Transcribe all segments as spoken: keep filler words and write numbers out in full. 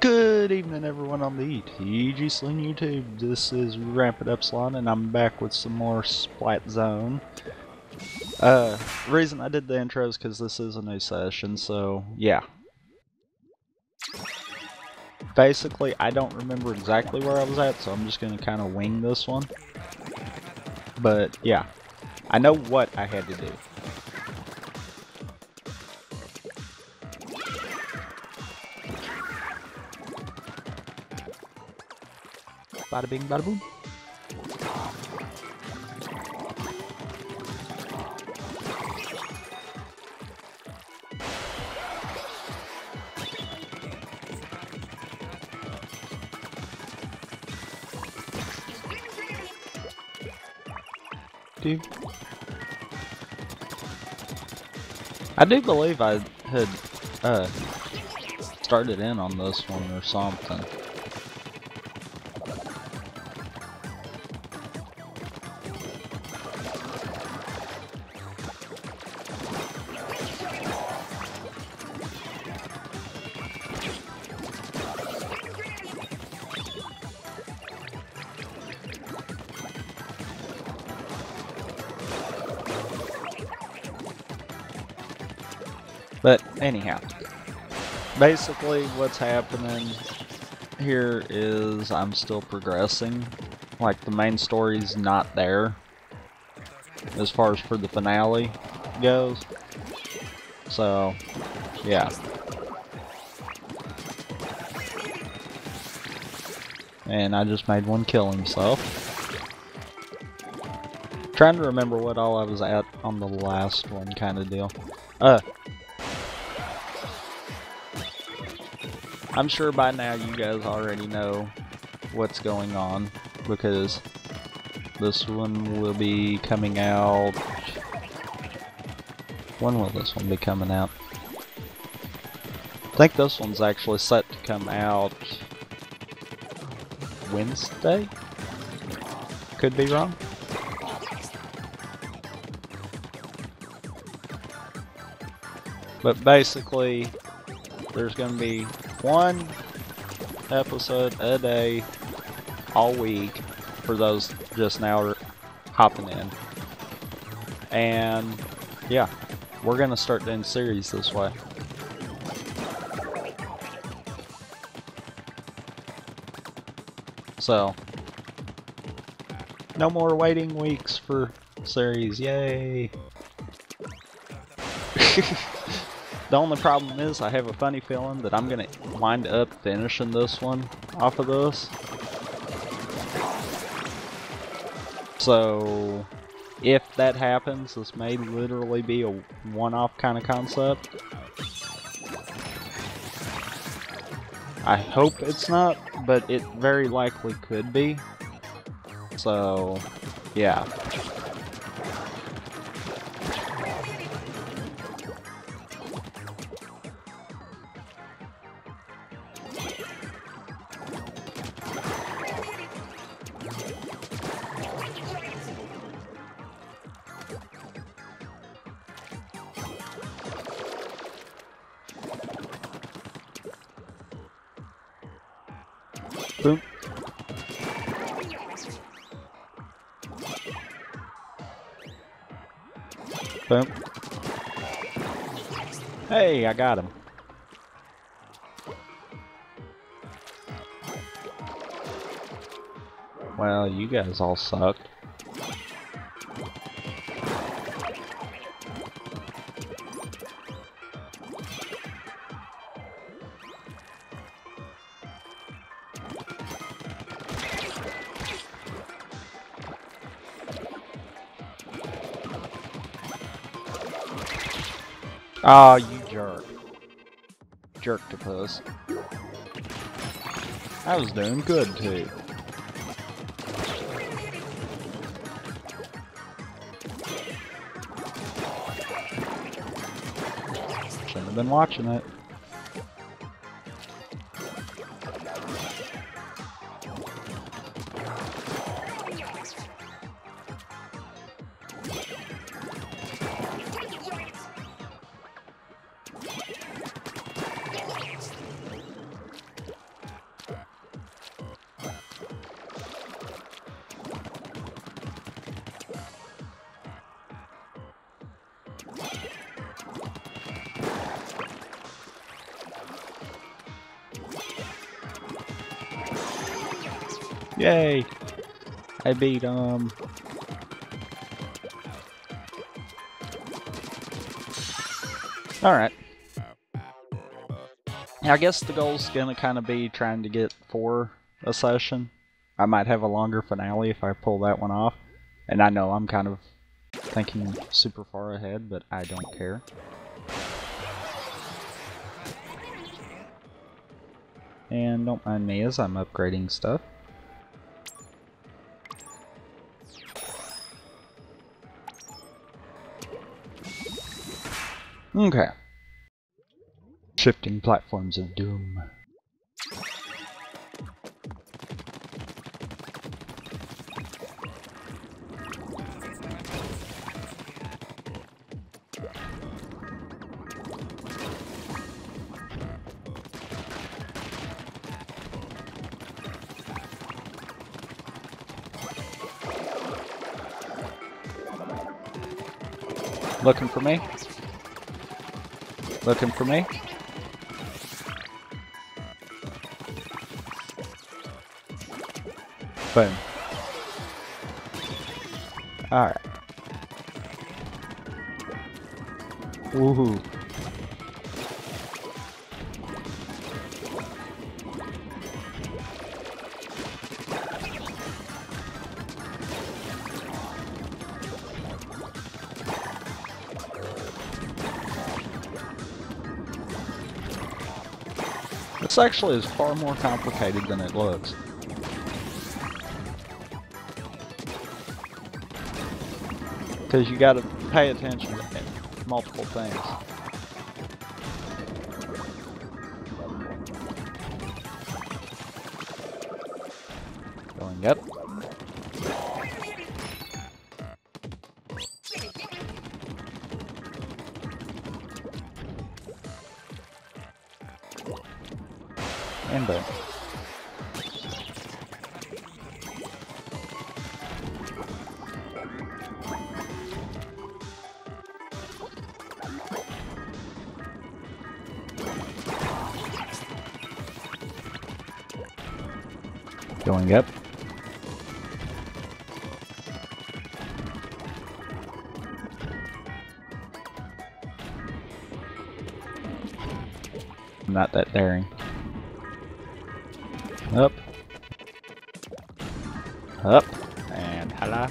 Good evening, everyone on the T G Sling YouTube. This is Rampant Epsilon, and I'm back with some more Splat Zone. Uh, the reason I did the intro is because this is a new session, so yeah. Basically, I don't remember exactly where I was at, so I'm just going to kind of wing this one. But yeah, I know what I had to do. Bada bing, bada boom. Dude. I do believe I had uh, started in on this one or something. But anyhow, basically what's happening here is I'm still progressing. Like, the main story's not there as far as for the finale goes. So, yeah. And I just made one kill himself. Trying to remember what all I was at on the last one kind of deal. Uh. I'm sure by now you guys already know what's going on, because this one will be coming out... When will this one be coming out? I think this one's actually set to come out Wednesday? Could be wrong. But basically, there's going to be one episode a day all week for those just now hopping in. And yeah, we're gonna start doing series this way. So no more waiting weeks for series, yay! The only problem is I have a funny feeling that I'm gonna wind up finishing this one off of this. So if that happens, this may literally be a one-off kind of concept. I hope it's not, but it very likely could be. So yeah. Boom. Boom. Hey, I got him. Well, you guys all sucked. Oh, you jerk. Jerktopus. I was doing good, too. Shouldn't have been watching it. Yay! I beat him. Alright. I guess the goal's gonna kind of be trying to get four a session. I might have a longer finale if I pull that one off. And I know I'm kind of thinking super far ahead, but I don't care. And don't mind me as I'm upgrading stuff. Okay. Shifting platforms of doom. Looking for me? Looking for me? Boom. Alright. Woohoo. This actually is far more complicated than it looks. Because you gotta pay attention to multiple things. Going up. And boom. Going up. I'm not that daring. Up. Up. And hello.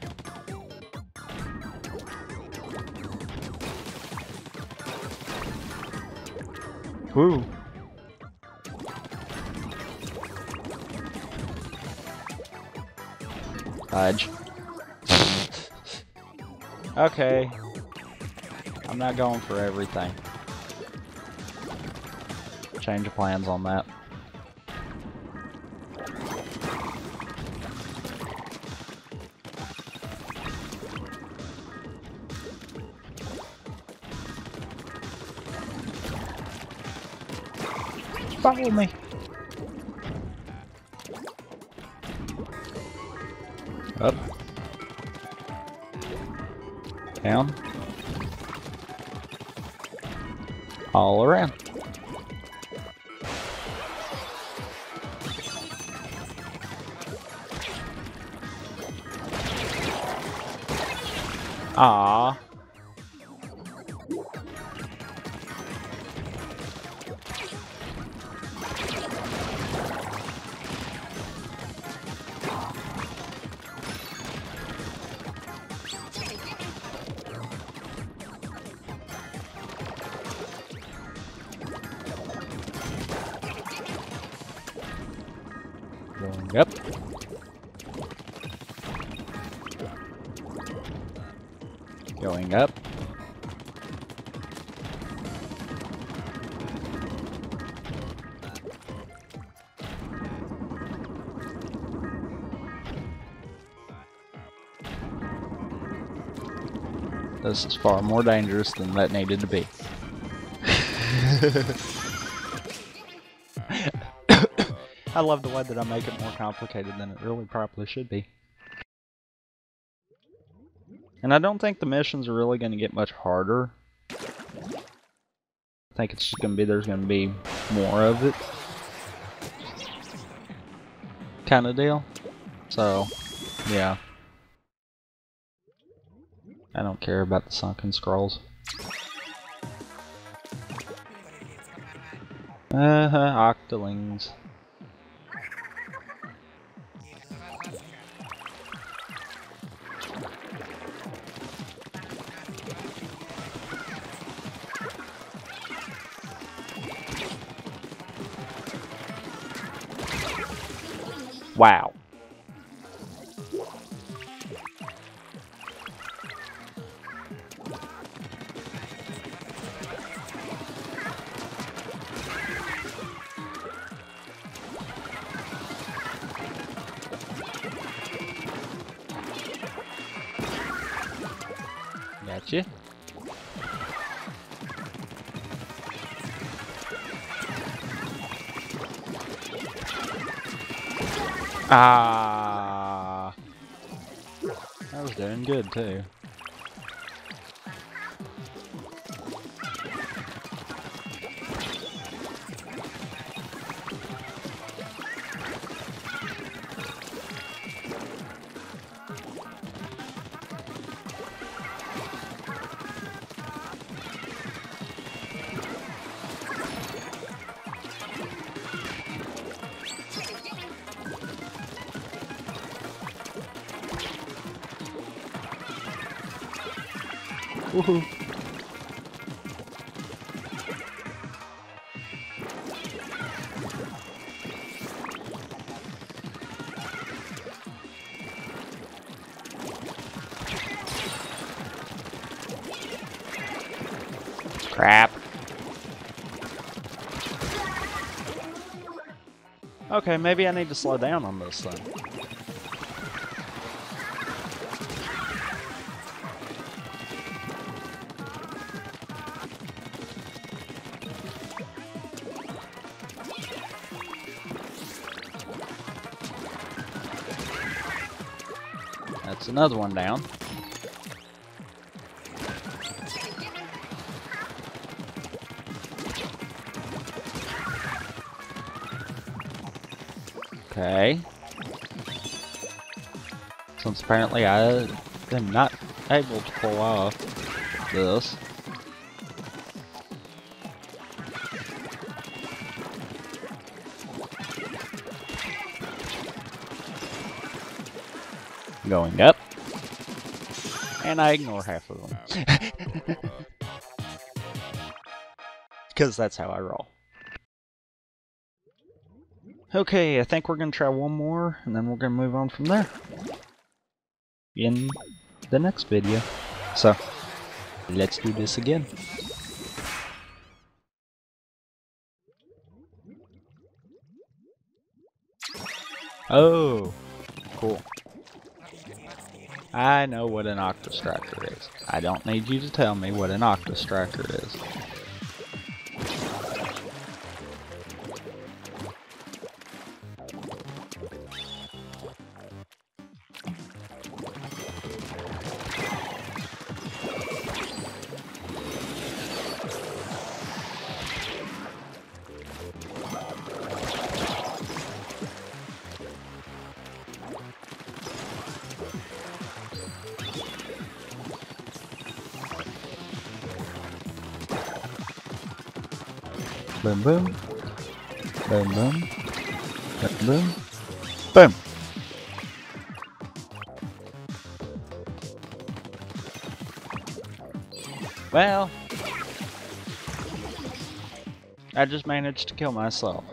Woo. Fudge. Okay. I'm not going for everything. Change of plans on that. Follow me. Up. Down. All around. Ah. Going up. Going up. This is far more dangerous than that needed to be. I love the way that I make it more complicated than it really probably should be. And I don't think the missions are really going to get much harder. I think it's just going to be, there's going to be more of it. Kind of deal. So, yeah. I don't care about the sunken scrolls. Uh-huh, octolings. Wow. Gotcha. Ah, I was doing good too. Woohoo! Crap. Okay, maybe I need to slow down on this thing. That's another one down. Okay. Since apparently I am not able to pull off this. Going up. And I ignore half of them. Because that's how I roll. Okay, I think we're going to try one more, and then we're going to move on from there. In the next video. So, let's do this again. Oh, cool. I know what an Octostriker is. I don't need you to tell me what an Octostriker is. Boom, boom. Boom, boom. Boom, boom. Boom. Well, I just managed to kill myself.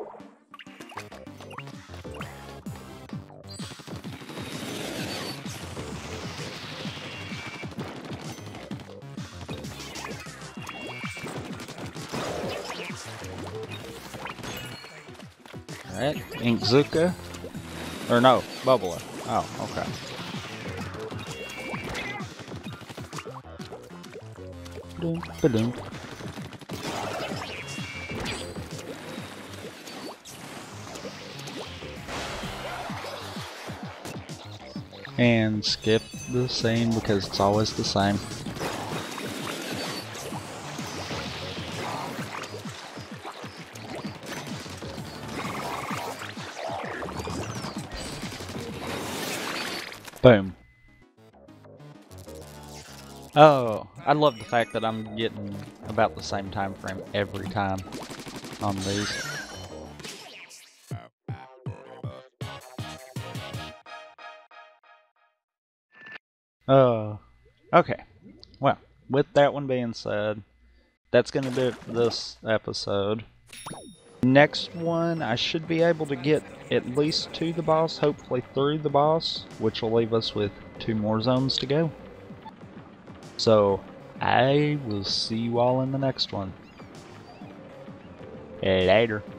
Alright, Inkzuka. Or no, Bubbler. Oh, okay. Ba-doom, ba-doom. And skip the scene because it's always the same. Boom. Oh, I love the fact that I'm getting about the same time frame every time on these. Oh, okay. Well, with that one being said, that's going to do it for this episode. Next one, I should be able to get at least to the boss, hopefully through the boss, which will leave us with two more zones to go. So, I will see you all in the next one. Later.